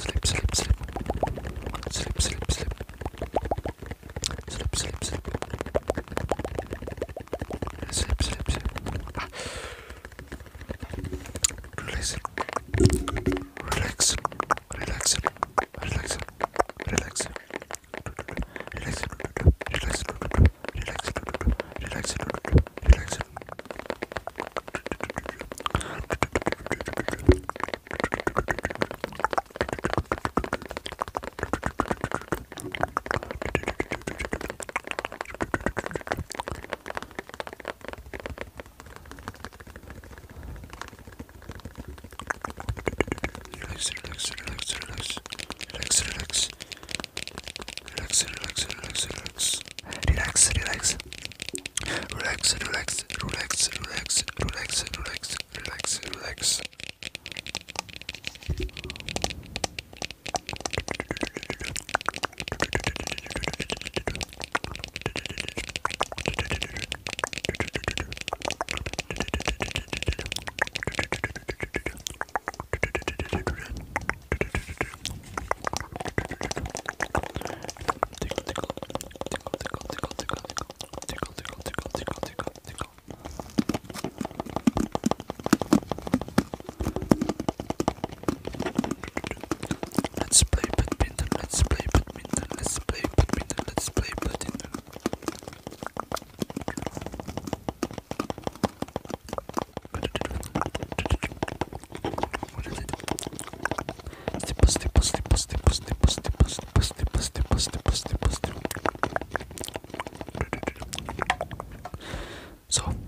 sleep, sleep, sleep, sleep, sleep, sleep, sleep, sleep, sleep, sleep, sleep, sleep. Relax, relax, relax, relax, relax. Relax, relax, relax, relax, relax. Relax, relax, relax, relax, relax, relax. Relax, relax, relax, relax. Relax, relax. Relax, relax, relax, relax, relax, relax, relax, relax. Let's play badminton, let's play badminton, let's play badminton, let's play badminton. What is it? Stipple, stipple, stipple, stipple, stipple, stipple, stipple, stipple, stipple, stipple, stipple, stipple. So